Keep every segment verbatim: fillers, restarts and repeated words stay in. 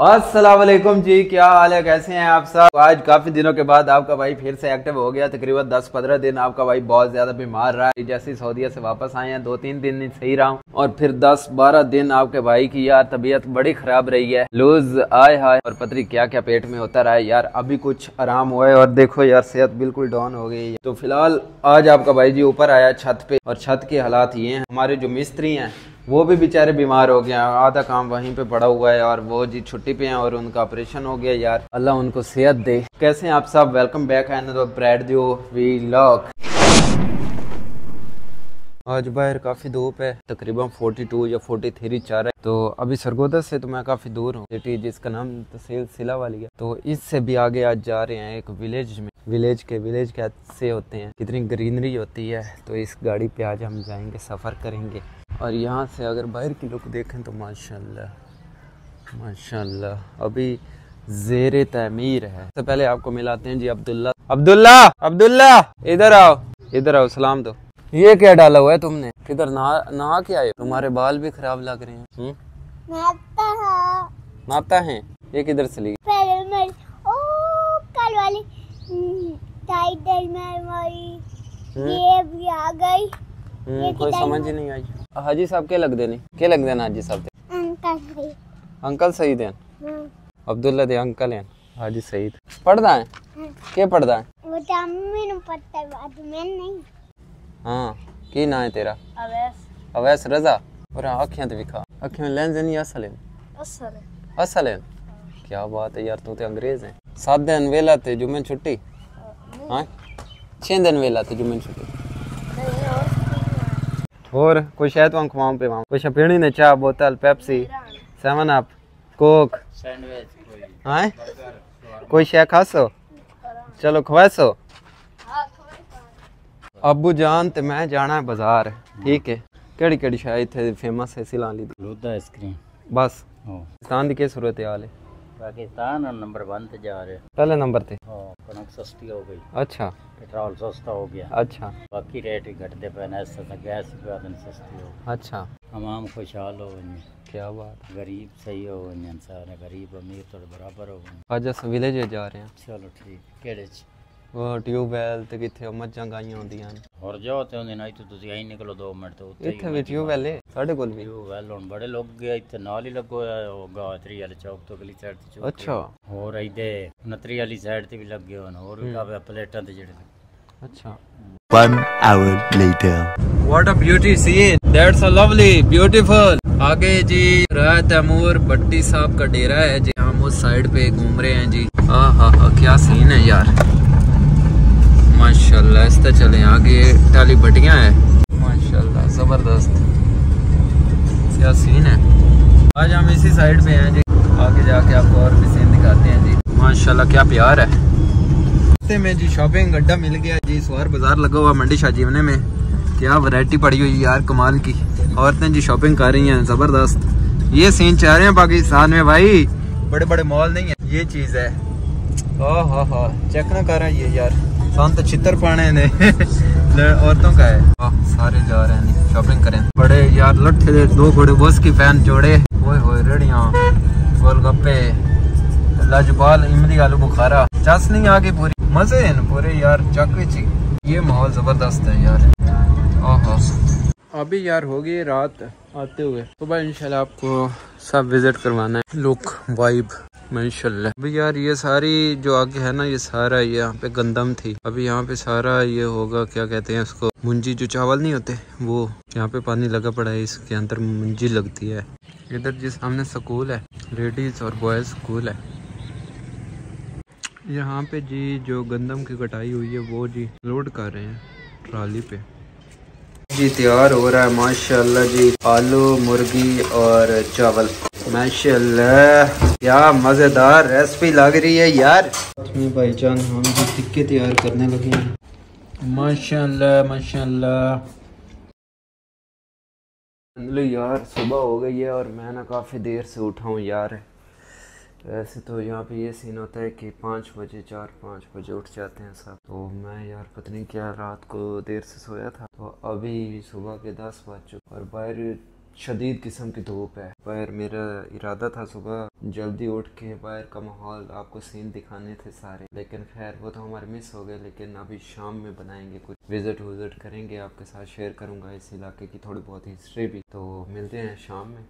अस्सलाम वालेकुम जी, क्या हाल है, कैसे हैं आप सब। आज काफी दिनों के बाद आपका भाई फिर से एक्टिव हो गया। तकरीबन दस पंद्रह दिन आपका भाई बहुत ज्यादा बीमार रहा है। जैसे सऊदीया से वापस आए हैं, दो तीन दिन नहीं सही रहा हूँ और फिर दस बारह दिन आपके भाई की यार तबीयत बड़ी खराब रही है। लूज आए हाय और पतरी क्या क्या पेट में होता रहा है यार। अभी कुछ आराम हुआ है और देखो यार सेहत बिल्कुल डाउन हो गई है। तो फिलहाल आज आपका भाई जी ऊपर आया छत पे और छत के हालात ये हैं। हमारे जो मिस्त्री हैं वो भी बेचारे बीमार हो गए हैं, आधा काम वहीं पे पड़ा हुआ है और वो जी छुट्टी पे हैं और उनका ऑपरेशन हो गया। यार अल्लाह उनको सेहत दे। कैसे हैं आप सब, वेलकम बैक है ब्रैड दियो व्लॉग। आज बाहर काफ़ी धूप है, तकरीबन बयालीस या तैंतालीस चार है। तो अभी सरगोदा से तो मैं काफ़ी दूर हूँ, सिटी जिसका नाम तहसील सिला वाली है। तो इससे भी आगे आज जा रहे हैं एक विलेज में। विलेज के विलेज कैसे होते हैं, कितनी ग्रीनरी होती है। तो इस गाड़ी पे आज हम जाएंगे, सफ़र करेंगे। और यहाँ से अगर बाहर की लुक देखें तो माशाल्लाह माशाल्लाह अभी ज़ेरे तमीर है। सबसे पहले आपको मिलाते हैं जी अब्दुल्ला। अब्दुल्ला अब्दुल्ला इधर आओ, इधर आओ, सलाम दो। ये क्या डाला हुआ है तुमने, किधर नहा नहा के आए? तुम्हारे बाल भी खराब लग रहे हैं। नापता है नापता है। ये किधर से ली? ओ कल वाली टाइटल में ये भी आ गई। ये कोई समझ ही नहीं आई। हाजी साहब के लग देने के लग देना हाजी साहब दे अंकल सही अंकल सही देन अब्दुल्ला दे अंकल हैं हाजी सईद पढ़दा है के पढ़दा है वो तो अम्मी नु पता है, बात में नहीं। हां की ना है तेरा? अवैस अवैस रजा। और आंखें तो दिखा, आंखें में लेंस नहीं असल है असल है असल है। क्या बात है यार, तू तो अंग्रेज है। सात दिन वेला ते जुम्मे छुट्टी। हां छह दिन वेला ते जुम्मे छुट्टी। और कोई शायद वहाँ खुआऊं पे वहाँ कुछ पीनी ने, चाय बोतल Pepsi seven up Coke sandwich हाँ कोई शाय खासो चलो खवासो। अबू जान ते मैं जाना है बाजार, ठीक है। केड़ी केड़ी शाय इत्थे फेमस है सिला ली दी आइसक्रीम बस। पाकिस्तान दी के सूरत हाल है? पाकिस्तान नंबर वन ते जा रहे, पहले नंबर ते। कणक सस्ती हो गई। अच्छा पेट्रोल सस्ता हो गया। अच्छा बाकी रेट ही घटते पे ना, गैस भी सस्ती हो। अच्छा तमाम खुशहाल हो गए। क्या बात, गरीब सही हो गए सारे, गरीब अमीर तो बराबर हो गए। आज अस विलेज जा रहे हैं। चलो ठीक। केड़े च? वो ट्यूबवेल ते किथे मज्जां गाइयां होंदियां ने और जाओ ते होंदी नहीं तो तुसी आई निकलो दो मिनट तो उत्ते इत्थे भी ट्यूबवेल है साडे कोल भी। ट्यूबवेल हुन बड़े लोग गए इत्थे नाल ही लगो है गात्री वाले चौक तो अगली साइड ते चौक। अच्छा और इधे नतरी वाली साइड ते भी लगे होन और भी काफी प्लेटां ते जेड़े। अच्छा One hour later. What a beauty scene. That's a lovely, beautiful. आगे जी राय तैमूर भट्टी साहब का डेरा है जी, हम उस साइड पे घूम रहे हैं जी। हाँ हाँ हाँ क्या सीन है यार, माशाल्लाह। इस तरह चले आगे टाली भट्टियाँ है, माशाल्लाह जबरदस्त। क्या सीन है। आज हम इसी साइड पे हैं जी, आगे जाके आपको और भी सीन दिखाते हैं जी। माशाल्लाह क्या प्यार है। में जी शॉपिंग अड्डा मिल गया जी, सवार बाजार लगा हुआ मंडी शाहजीवने में। क्या वैरायटी पड़ी हुई यार कमाल की। औरतें जी शॉपिंग कर रही हैं जबरदस्त। ये सीन चाह रहे हैं पाकिस्तान में भाई, बड़े बड़े मॉल नहीं है, ये चीज है। ओह हो हो चेक ना कर रहा है ये यार, सान तो चित्र पाने ने औरतों का है। सारे जा रहे हैं शॉपिंग करें। बड़े यार लट्ठे दो बड़े बस की फैन जोड़े, ओए होए रेड़ियां गोलगप्पे लाजवाल इमली आलू बुखारा चाशनी आ गई पूरी, मजे हैं पूरे यार चकविची। ये माहौल जबरदस्त है यार। ओहो अभी यार होगी रात आते हुए, सुबह इंशाल्लाह आपको सब विजिट करवाना है। लुक वाइब माशाल्लाह। अभी यार ये सारी जो आगे है ना, ये सारा ये यहाँ पे गंदम थी। अभी यहाँ पे सारा ये होगा, क्या कहते हैं उसको, मुंजी जो चावल नहीं होते वो। यहाँ पे पानी लगा पड़ा है, इसके अंदर मुंजी लगती है। इधर जी सामने स्कूल है, लेडीज और बॉयज स्कूल है। यहाँ पे जी जो गंदम की कटाई हुई है वो जी लोड कर रहे हैं ट्राली पे जी। तैयार हो रहा है माशाल्लाह जी, आलू मुर्गी और चावल। माशाल्लाह क्या मजेदार रेसिपी लग रही है यार। भाईजान हम जी टिक्के तैयार करने लगे हैं। माशाल्लाह माशाल्लाह। यार सुबह हो गई है और मैं ना काफ़ी देर से उठा हूँ यार। वैसे तो यहाँ पे ये सीन होता है कि पाँच बजे चार पाँच बजे उठ जाते हैं सब। तो मैं यार पता नहीं क्या रात को देर से सोया था, तो अभी सुबह के दस बज चुके और बाहर शदीद किस्म की धूप है। पर मेरा इरादा था सुबह जल्दी उठ के बाहर का माहौल आपको सीन दिखाने थे सारे, लेकिन खैर वो तो हमारे मिस हो गए। लेकिन अभी शाम में बनाएंगे, कुछ विजिट विजिट करेंगे, आपके साथ शेयर करूंगा इस इलाके की थोड़ी बहुत हिस्ट्री भी। तो मिलते हैं शाम में।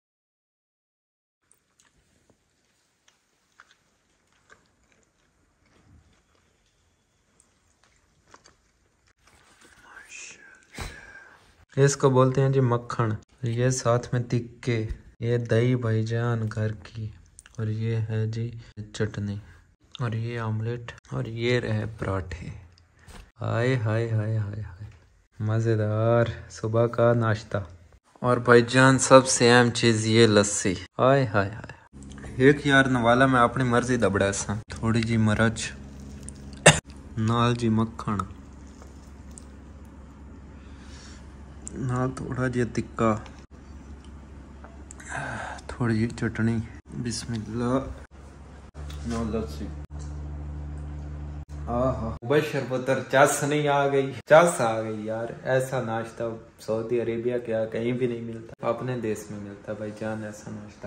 इसको बोलते हैं जी मक्खन। ये साथ में तिक्के, ये दही भाईजान घर की, और ये है जी चटनी, और ये आमलेट, और ये रहे पराठे। हाय हाय हाय हाय हाय, मज़ेदार सुबह का नाश्ता। और भाईजान सबसे अहम चीज़ ये लस्सी। हाय हाय हाय। एक यार नवाला मैं अपनी मर्जी दबड़ा सा, थोड़ी जी मिर्च नाल जी मक्खन ना, थोड़ा जी तिक्का, थोड़ी जी चटनी, बिस्मिल्लाह, नो लस्सी। आहा बशरबतर चस नहीं आ गई, चस आ गई यार। ऐसा नाश्ता सऊदी अरेबिया क्या कहीं भी नहीं मिलता, अपने देश में मिलता भाईजान ऐसा नाश्ता।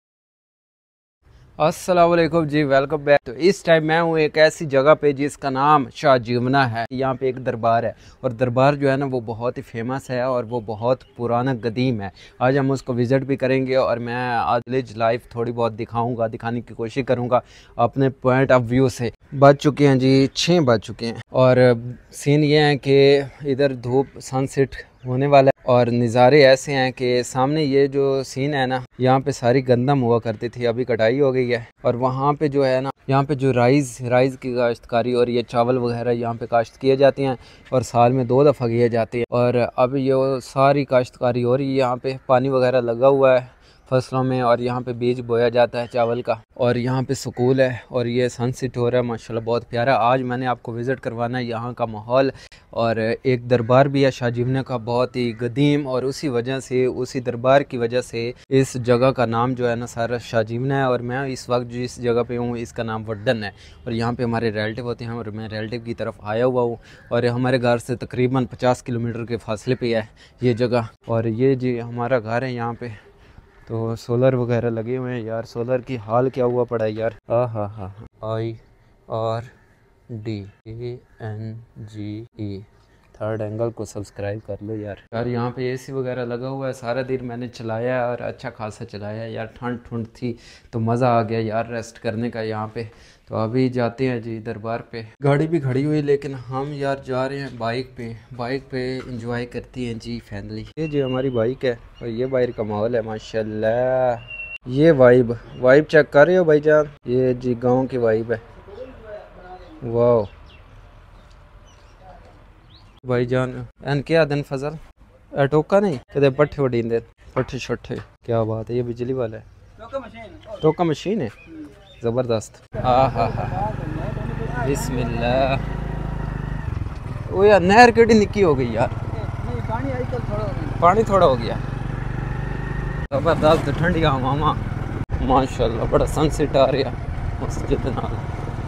अस्सलाम वालेकुम जी, वेलकम बैक। तो इस टाइम मैं हूँ एक ऐसी जगह पे जिसका नाम शाहजीवना है। यहाँ पे एक दरबार है, और दरबार जो है ना वो बहुत ही फेमस है और वो बहुत पुराना कदीम है। आज हम उसको विज़िट भी करेंगे, और मैं आज विलेज लाइफ थोड़ी बहुत दिखाऊंगा, दिखाने की कोशिश करूँगा अपने पॉइंट ऑफ व्यू से। बज चुके हैं जी छः बज चुके हैं, और सीन ये है कि इधर धूप सनसेट होने वाला है, और नज़ारे ऐसे हैं कि सामने ये जो सीन है ना, यहाँ पे सारी गंदम हुआ करती थी, अभी कटाई हो गई है। और वहाँ पे जो है ना, यहाँ पे जो राइस राइस की काश्तकारी और ये चावल वगैरह यहाँ पे काश्त किए जाते हैं, और साल में दो दफ़ा किए जाते हैं। और अब ये सारी काश्तकारी हो रही है, यहाँ पे पानी वगैरह लगा हुआ है फसलों में, और यहाँ पे बीज बोया जाता है चावल का। और यहाँ पे स्कूल है, और ये सनसेट हो रहा है माशाल्लाह, बहुत प्यारा। आज मैंने आपको विज़िट करवाना है यहाँ का माहौल, और एक दरबार भी है शाहजीवना का, बहुत ही कदीम, और उसी वजह से, उसी दरबार की वजह से इस जगह का नाम जो है ना सारा शाहजीवना है। और मैं इस वक्त जिस जगह पे हूँ इसका नाम वड्डन है, और यहाँ पे हमारे रिलेटिव होते हैं, और मैं रिलेटिव की तरफ आया हुआ हूँ। और हमारे घर से तकरीबन पचास किलोमीटर के फासले पे है ये जगह, और ये जी हमारा घर है। यहाँ पे तो सोलर वगैरह लगे हुए हैं यार, सोलर की हाल क्या हुआ पड़ा है यार। हाँ हाँ हाँ, I R D A N G E, third angle को सब्सक्राइब कर लो यार। यार यहाँ पे एसी वगैरह लगा हुआ है, सारा दिन मैंने चलाया है और अच्छा खासा चलाया है यार। ठंड ठंड थी तो मज़ा आ गया यार रेस्ट करने का यहाँ पे। तो अभी जाते हैं जी दरबार पे। गाड़ी भी खड़ी हुई, लेकिन हम यार जा रहे हैं बाइक पे। बाइक पे इंजॉय करती हैं जी फैमिली। ये जी हमारी बाइक है, और ये बाहर का माहौल है माशाल्लाह। ये वाइब वाइब चेक कर रहे हो भाईजान, ये जी गाँव की वाइब है। वाह भाईजान एन क्या दिन फजल टोका नहीं कहते पट्ठे वडींदे पट्ठे शट्ठे, क्या बात है। ये बिजली वाला है, टोका मशीन है, ज़बरदस्त। हाँ हाँ हाँ बिस्मिल्लाह। ओ यार नहर केड़ी निक्की हो गई यार, पानी थोड़ा हो गया। ज़बरदस्त ठंडी हवा माशाल्लाह, बड़ा सनसेट आ रहा मस्जिद नाल,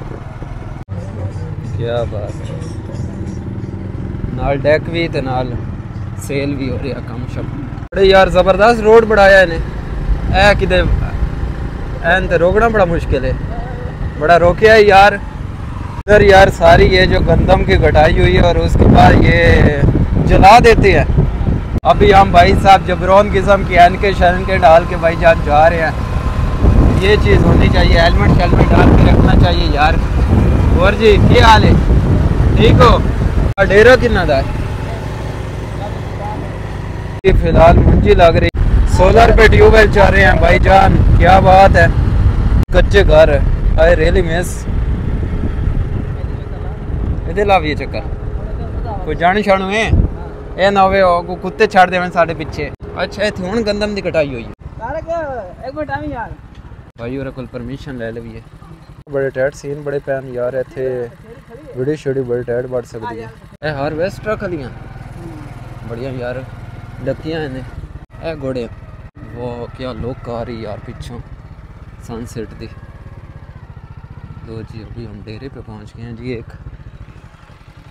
क्या बात है। नाल डेक भी ते नाल सेल भी हो रहा कम शम। बड़े यार ज़बरदस्त रोड बनाया इन्हें, ऐ किधे एन ते रोकना बड़ा मुश्किल है, बड़ा रोके है यार। इधर यार सारी ये जो गंदम की कटाई हुई है, और उसके बाद ये जला देते हैं। अभी हम भाई साहब जबरौन किस्म की एनके शनके डाल के भाई जान जा रहे हैं। ये चीज़ होनी चाहिए, हेलमेट हेलमेट डाल के रखना चाहिए यार। और जी क्या हाल है, ठीक हो? डेरा किन्ना दा ये फिलहाल मुंजी लग रही, सोलर पे ट्यूबवेल चल रहे हैं भाई जान, क्या बात है। कच्चे घर आई रियली मिस इधर लाविए चक्कर, कोई जाने छाणू है ए ना होवे को कुत्ते छाड़ देवन साडे पीछे। अच्छा इत्थे हुण गंदम दी कटाई होई एक मिनट आवी यार भाई, और कोल परमिशन ले लवीए। बड़े टैट सीन बड़े पैन यार, इत्थे वीडियो शेडियो बड़े टैट बढ़ सकती है। ए हार्वेस्टर खलियां बढ़िया यार, डकियां ने ए घोड़े। वो क्या लुक आ रही यार पिछों सनसेट दी। दो जी अभी हम डेरे पे पहुंच गए हैं जी एक,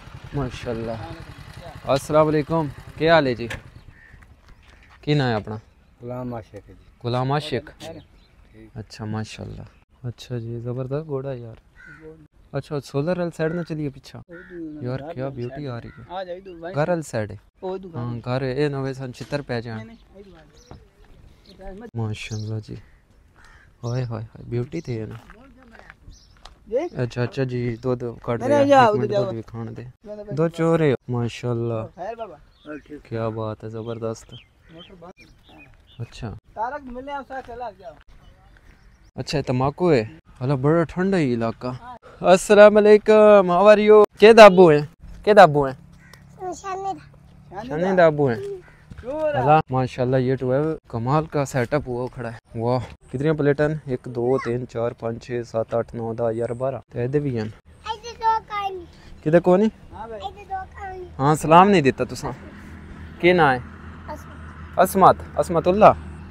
माशाल्लाह। अस्सलाम वालेकुम, क्या हाल है जी? की नाम है अपना? गुलाम आशिक है जी। गुलाम आशिक, अच्छा माशाल्लाह। अच्छा जी ज़बरदस्त घोड़ा यार। अच्छा सोलर वाली साइड ना चलिए पीछा यार, क्या ब्यूटी आ रही है। घर वाली साइड है, हाँ घर ए नवे सन चित्र पै जाए माशाल्लाह जी। हाय हाय हाय ब्यूटी थे ना। अच्छा अच्छा जी दूध काट रहे हैं, दूध भी खाने दे, दो चोरे माशाल्लाह, क्या बात है ज़बरदस्त। अच्छा अच्छा तम्बाकू है, हला बड़ा ठंडा ही इलाका। अस्सलाम वालेकुम, हाउ आर यू? के दाबू हैं, के दाबू हैं? शानी दाबू हैं। हला माशाल्लाह ये ट्वेल्व कमाल का सेटअप हुआ खड़ा है। वाह कितनी प्लेटन, एक दो तीन चार पाँच छः सात आठ नौ दस ग्यारह बारह तो भी हैं किधर को नहीं। हाँ सलाम नहीं देता तुसा, के ना है? असमत, असमतुल्ला।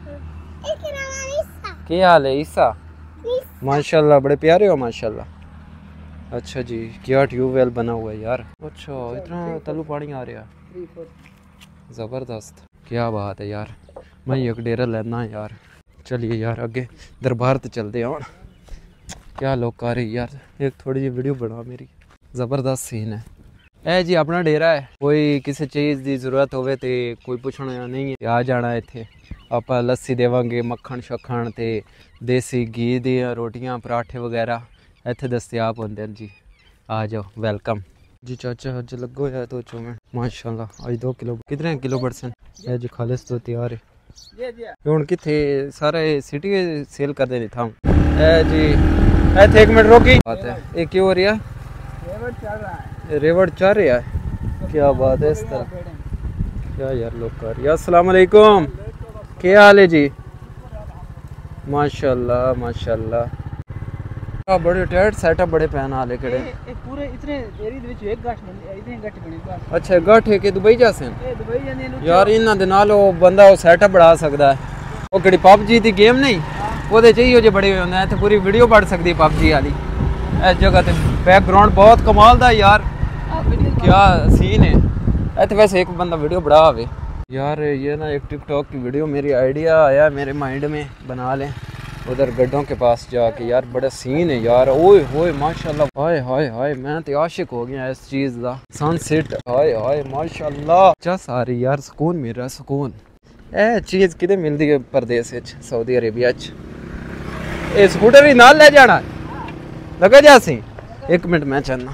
क्या हाल है ईसा? माशाल्लाह बड़े प्यारे हो माशाल्लाह। अच्छा जी क्या ट्यूबवेल बना हुआ है यार। अच्छा इतना तलू पानी आ रहा है, ज़बरदस्त क्या बात है यार। मैं एक डेरा लेना यार। चलिए यार आगे दरबार तो चलते हैं। क्या लोग आ रही यार, एक थोड़ी जी वीडियो बना मेरी, ज़बरदस्त सीन है। ए जी अपना डेरा है, कोई किसी चीज़ की जरूरत होवे तो कोई पूछना नहीं है, आ जाना इत्थे आप लस्सी देवांगे, मक्खन शक्खन ते देसी घी दी रोटियां पराठे वगैरह इत्थे दस्तयाब होंदे हैं जी। आ जाओ वेलकम जी। चाचा अज लगो है तो चो में माशाल्लाह अज दो किलो कितने किलो बरसन है जी खालिस तो तैयार है। हूँ कितने सारे सिटी सेल कर देनी था ए जी। इतने एक मिनट रोकी बात है, ये क्यों हो रही है? रेवड़ चल रहा है, क्या बात है। इस तरह क्या यार लोग कर रही। अस्सलाम वालेकुम, क्या हाल है जी? माशाल्लाह माशाल्लाह बड़े टाइट सेटअप बड़े पैन आले केड़े पूरे इतने एरिया दे विच एक गठ बने, इतने गठ बने। अच्छा गठ है कि दुबई जासे दुबई जाने यार इन्हां दे नाल ओ बंदा ओ सेटअप बढ़ा सकदा है। ओ केड़ी पबजी दी गेम नहीं ओदे चाहिए जे बड़े होंदे इत्थे पूरी वीडियो बन सकदी है पबजी वाली। इस जगह ते बैकग्राउंड बहुत कमाल दा यार, क्या सीन है इत्थे। वैसे एक बंदा वीडियो बड़ा आवे यार, ये ना एक टिकटॉक की वीडियो मेरी आइडिया आया मेरे माइंड में, बना लें उधर गड्ढों के पास जाके यार, बड़ा सीन है यार। ओए होए माशाल्लाह, हाय हाय हाय मैं तो आशिक हो गया इस चीज़ का। सनसेट हाय हाय माशाल्लाह, चस आ रही यार, सुकून मिल रहा सुकून। ए चीज़ कितने मिलती है परदेस सऊदी अरेबिया च। ए स्कूटर ही नाल ले जाना लगा जा सी, एक मिनट मैं चलना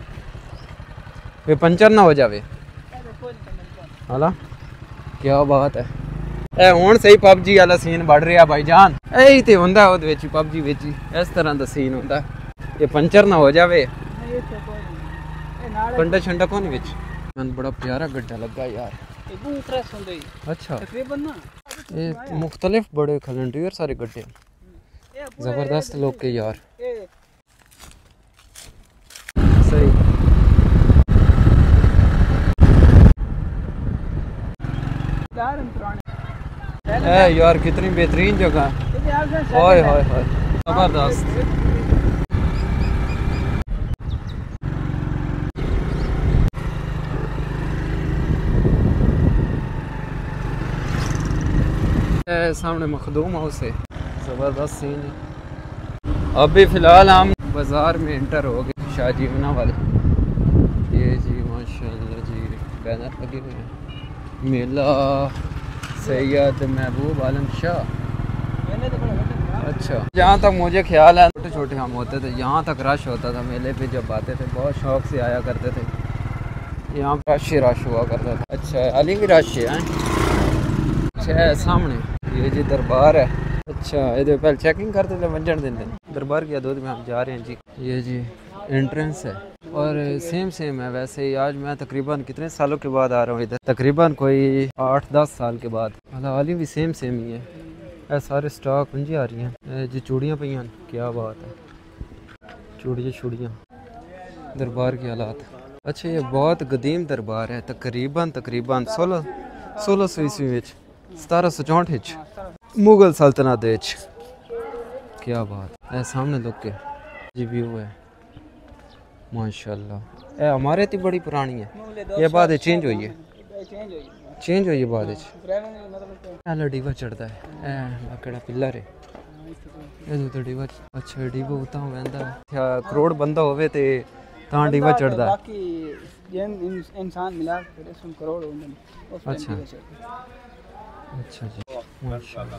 वे पंचर ना हो जावे। हाला क्या बात है। ए हुण सही पबजी वाला सीन बढ़ रहा भाईजान, यही तो होंदा ओहदे विच पबजी विच इस तरह का सीन होंदा। ये पंचर ना हो जावे कंडा शंडा कोनी विच। मैंने बड़ा प्यारा गड्ढा लगा यार। अच्छा ये मुख्तलिफ बड़े खलन ढेर सारे गड्ढे, जबरदस्त लोग के यार। सही ए यार कितनी बेहतरीन जगह, हाय हाय हाय जबरदस्त। सामने मखदूम हाउस है, जबरदस्त सीन है। अभी फिलहाल हम बाजार में इंटर हो गए, शाहजीवना वाले। ये जी माशाल्लाह जी बैनर लगे हुए हैं, मेला सैयद महबूब आलम शाह। अच्छा जहाँ तक मुझे ख्याल है छोटे छोटे हम होते थे यहाँ तक रश होता था मेले पे, जब आते थे बहुत शौक से आया करते थे। यहाँ रश ही रश हुआ करता था। अच्छा अली भी रश है। अच्छा सामने ये जी दरबार है। अच्छा ये पहले चेकिंग करते थे वंजन दिन दिन दरबार की हदूद में हम जा रहे हैं जी। ये जी एंट्रेंस है और सेम सेम है वैसे ही। आज मैं तकरीबन कितने सालों के बाद आ रहा हूँ इधर, तकरीबन कोई आठ दस साल के बाद। हालांकि भी सेम सेम ही है, ऐ सारे स्टॉक पंजी आ रही हैं जी। चूड़ियाँ पई हैं, क्या बात है, चूड़ियाँ चूड़ियाँ दरबार के हालात। अच्छा ये बहुत कदीम दरबार है, तकरीबन तकरीबन सोलह सोलह सौ ईस्वी में सतारह सौ चौंठ मुगल सल्तनत। क्या बात है, सामने लोग के जी व्यू है माशाल्लाह। ए हमारे तो बड़ी पुरानी है, ये बात चेंज हुई है। चेंज हुई चेंज हुई बाद विच ड्राइविंग मतलब पहला डीवा चढ़दा है ए लकड़ा पिलर है ये तो डीवा अच्छा डीवा उता वेंदा क्या करोड़ बंदा होवे ते तां डीवा चढ़दा बाकी जन इंसान मिला फिर इसमें करोड़ होंगे उस अच्छा अच्छा जी माशाल्लाह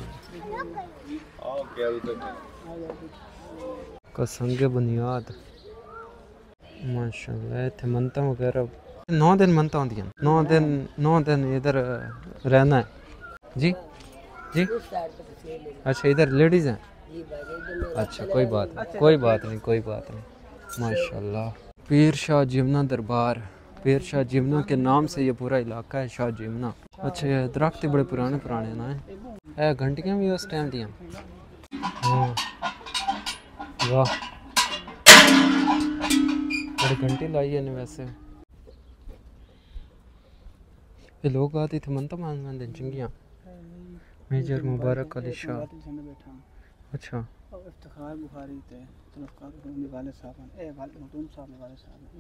कसंगे बुनियाद माशाल्लाह इत्थे मनता वगैरह नौ दिन मनता होंदियां नौ दिन नौ दिन इधर रहना है जी जी अच्छा इधर लेडीज हैं अच्छा कोई बात नहीं कोई बात नहीं कोई बात नहीं माशाल्लाह पीर शाह जिमना दरबार पीर शाह जिमना के नाम से ये पूरा इलाका है शाह जिमना अच्छा ये दरख्त बड़े पुराने पुराने ना है घंटियाँ भी उस टाइम दियाँ वाह बड़ी घंटी लाई है वैसे ये लोग आते थे मनता मान मान दिन चंगियाँ मेजर मुबारक अली शाह अच्छा इफ्तिखार बुखारी थे तलफ्कार के वाले साहब ए वाले मखदूम साहब वाले साहब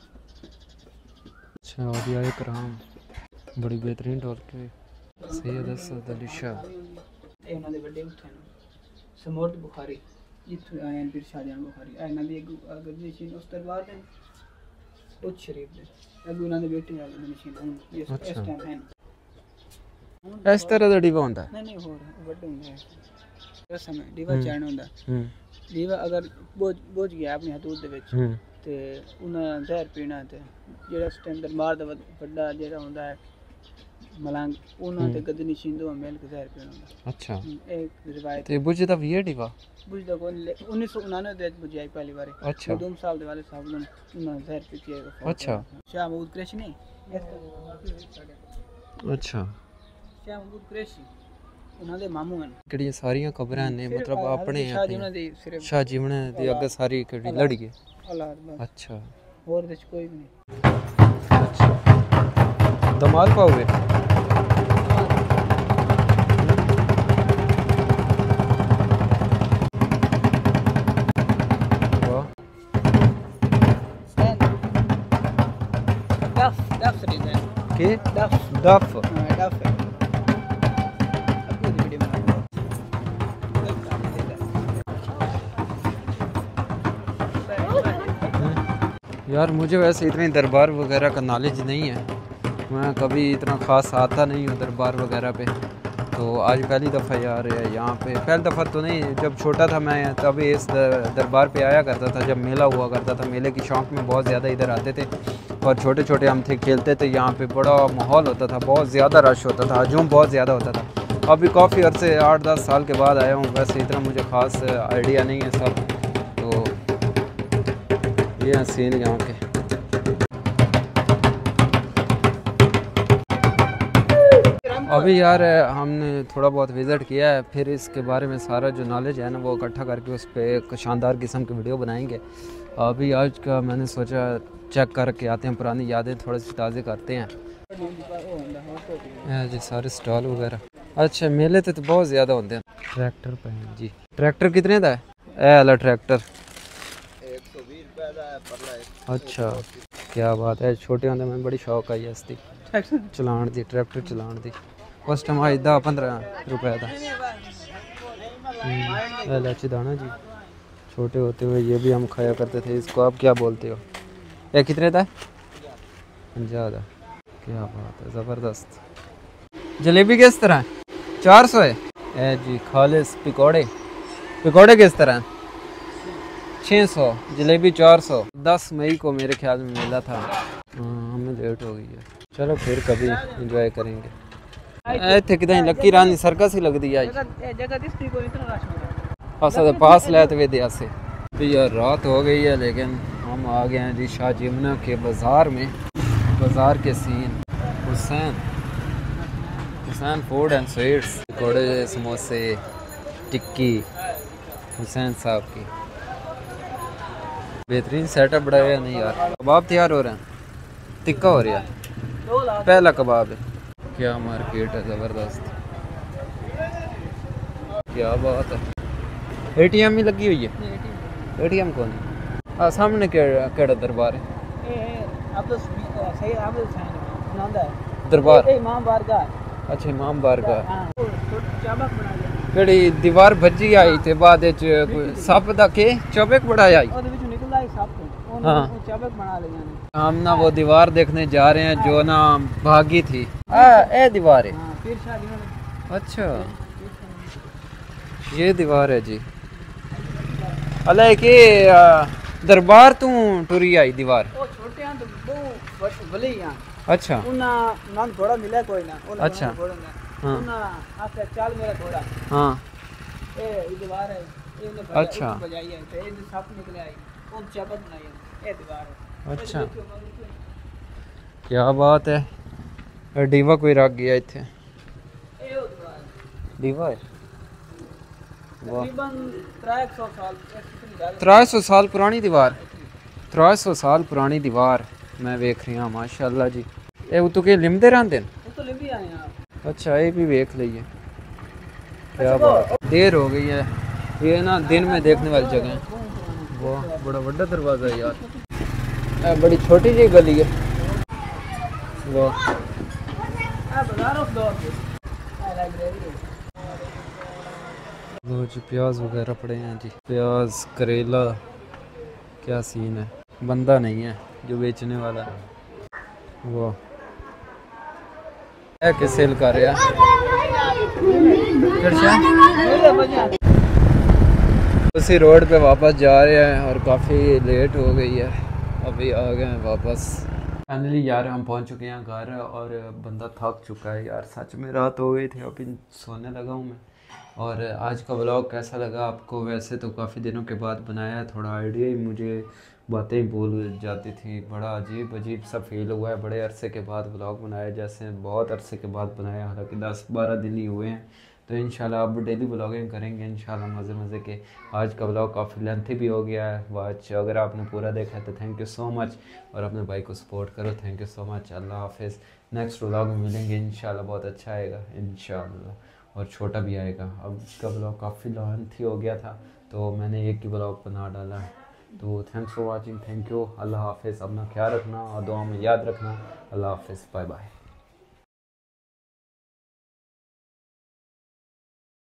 अच्छा औलिया कराम बड़ी बेहतरीन ढोल के सैयद असद अली शाह ए उन्हां दे बड़े उठे न समोर्द बुखारी जिथे आए हैं पीर शाह जान बुखारी ए ना भी एक अगर निशीन उस दरबार दे उच शरीफ दे अभी उन्हां दे बेटे आ गए निशीन ये इस टाइम है इस तरह दा डीवा होंदा नहीं नहीं हो रहा बड़े होंगे उस समय डीवा चढ़ना होंदा डीवा अगर बोझ बोझ गया अपनी हदूद दे विच ते उन्हां जहर पीना ते जेड़ा उस टाइम दरबार दा बड़ा जेड़ा होंदा है मलंग उन्हां ते गद्दी निशीन दो मेल के जहर पीना होंदा अच्छा एक रिवायत ते बुझदा भी है डीवा बुझदा कोई उन्नीस सौ उनानवे दे बुझाई पहली बार अच्छा दो साल दे वाले साहब ने उन्हां जहर पी के अच्छा शाह महमूद कुरैशी नहीं अच्छा शाह महमूद कुरैशी उन्हां दे मामू हैं किहड़ियां सारियां कबरां ने मतलब अपने शाह जीवना दी सिर्फ शाह जीवना दी अगे सारी किहड़ी लड़ गई औलाद बस अच्छा और विच कोई भी नहीं अच्छा दमाल पाओगे डफ डफ रीजन के डफ डफ हां डफ है अपनी वीडियो में यार मुझे वैसे इतनी दरबार वगैरह का नॉलेज नहीं है मैं कभी इतना ख़ास आता नहीं हूँ दरबार वगैरह पे तो आज पहली दफ़ा यार यहाँ पे पहली दफ़ा तो नहीं जब छोटा था मैं तभी इस दरबार पे आया करता था जब मेला हुआ करता था मेले की शौक़ में बहुत ज़्यादा इधर आते थे और छोटे छोटे हम थे खेलते थे यहाँ पे बड़ा माहौल होता था बहुत ज़्यादा रश होता था हजूम बहुत ज़्यादा होता था अभी काफ़ी अर्से आठ दस साल के बाद आया हूँ वैसे इतना मुझे ख़ास आइडिया नहीं है सब तो ये सीन यहाँ के अभी यार हमने थोड़ा बहुत विज़िट किया है फिर इसके बारे में सारा जो नॉलेज है ना वो इकट्ठा करके उस पर एक शानदार किस्म की वीडियो बनाएंगे अभी आज का मैंने सोचा चेक करके आते हैं पुरानी यादें थोड़ी सी ताज़े करते हैं जी सारे स्टॉल वगैरह अच्छा मेले तो, तो बहुत ज़्यादा होते हैं ट्रैक्टर पे हैं जी ट्रैक्टर कितने का है ए वाला ट्रैक्टर एक सौ बीस रुपए का है परला अच्छा क्या बात है छोटे होंदे मैं बड़ी शौक आई इसकी चलान दी ट्रैक्टर चलान दी उस टाइम आज दस पंद्रह रुपए का इलायची दाना जी छोटे होते हुए ये भी हम खाया करते थे इसको आप क्या बोलते हो ये कितने का ज़्यादा क्या बात है ज़बरदस्त जलेबी किस तरह है चार सौ है ए जी खालिस पकौड़े पकौड़े किस तरह हैं छः सौ जलेबी चार सौ दस मई को मेरे ख्याल में मिला था हाँ हमें लेट हो गई है चलो फिर कभी इंजॉय करेंगे इतने कितने लक्की रानी सर्कस ही लगती है असा पास लाते वे दिया से तो यार रात हो गई है लेकिन हम आ गए हैं जी शाह जिमना के बाज़ार में बाज़ार के सीन Hussain Hussain food and sweets पकौड़े समोसे टिक्की हुसैन साहब की बेहतरीन सेटअप बढ़ाया नहीं यार कबाब तैयार हो रहे हैं टिक्का हो रहा है पहला कबाब है क्या मार्केट है ज़बरदस्त क्या बात है एटीएम ही लगी हुई है एटीएम कौन है हाँ सामने केड़ा दरबार है दरबार इमाम बारगाह। अच्छा इमाम बारगाह। हां चाबक बना लिया ਕਿਹੜੀ ਦੀਵਾਰ ਭੱਜੀ ਆਈ ਤੇ ਬਾਅਦ ਵਿੱਚ ਕੋਈ ਸੱਪ ਦਾ ਕੇ ਚੌਬਕ ਬਣਾਇਆ ਆਈ ਉਹਦੇ ਵਿੱਚੋਂ ਨਿਕਲਦਾ ਹੀ ਸੱਪ ਉਹਨੂੰ हाँ। ਉਹ ਚਾਬਕ बना लिया ने हम ना वो दीवार देखने जा रहे हैं जो ना भागी थी आ, ए दीवार है हां पीर शाह जिन्होंने अच्छा ये दीवार है जी अले के दरबार तू टुरी आई दीवार ਉਹ ਛੋਟੇ ਆਂ ਤੇ ਬਹੁਤ ਬਲੀ ਆਂ अच्छा ਉਹਨਾਂ ਨਾਲ ਥੋੜਾ ਮਿਲਿਆ ਕੋਈ ਨਾ ਉਹਨਾਂ अच्छा हाँ ਉਹਨਾਂ ਆਖਿਆ ਚੱਲ ਮੇਰਾ ਥੋੜਾ हाँ ਇਹ ਇਹ ਦੀਵਾਰ ਹੈ ਇਹ ਉਹਨੇ अच्छा। ਬਜਾਈ ਹੈ ਤੇ ਇਹ ਸੱਪ ਨਿਕਲਿਆ ਆਈ ਉਹ ਚਾਬਕ ਬਣਾਈ ਹੈ ਇਹ ਦੀਵਾਰ ਹੈ अच्छा क्या बात है डीवा कोई रख गया इतने ਇਹ ਉਹ ਦੀਵਾਰ ਹੈ दीवार तकरीबन त्रै सौ साल त्रै सौ साल पुरानी दीवार त्रै सौ साल पुरानी दीवार मैं वेख रही हाँ माशाल्लाह जी ये तो के लिमदे रहंदे न वो तो लिम्बी आए आप अच्छा ये भी देख लीजिए क्या बात देर हो गई है ये ना दिन में देखने वाली जगह है वाह बड़ा बड़ा दरवाज़ा है यार ये बड़ी छोटी जी गली है वाह बाजारों से दौड़ के लाइब्रेरी लो जी प्याज वगैरह पड़े हैं जी प्याज करेला क्या सीन है बंदा नहीं है जो बेचने वाला है वाह है कि सेल कर रहा उसी रोड पे वापस जा रहे हैं और काफ़ी लेट हो गई है अभी आ गए हैं वापस फाइनली यार हम पहुंच चुके हैं घर और बंदा थक चुका है यार सच में रात हो गई थी अभी सोने लगा हूँ मैं और आज का व्लॉग कैसा लगा आपको वैसे तो काफ़ी दिनों के बाद बनाया है थोड़ा आइडिया ही मुझे बातें ही भूल जाती थी बड़ा अजीब अजीब सा फील हुआ है बड़े अरसे के बाद व्लॉग बनाया जैसे बहुत अरसे के बाद बनाया हालांकि दस बारह दिन ही हुए हैं तो इंशाल्लाह अब डेली व्लॉगिंग करेंगे इंशाल्लाह मज़े मज़े के आज का व्लॉग काफ़ी लेंथी भी हो गया है वाच अगर आपने पूरा देखा है तो थैंक यू सो मच और अपने भाई को सपोर्ट करो थैंक यू सो मच अल्लाह हाफिज़ नेक्स्ट व्लॉग में मिलेंगे इंशाल्लाह बहुत अच्छा आएगा इंशाल्लाह और छोटा भी आएगा अब का व्लॉग काफ़ी लेंथी हो गया था तो मैंने एक ही व्लॉग बना डाला है तो thanks for watching thank you अल्लाह हाफिज़ अपना ख्याल रखना और दुआ में याद रखना अल्लाह हाफिज़ बाय बाय।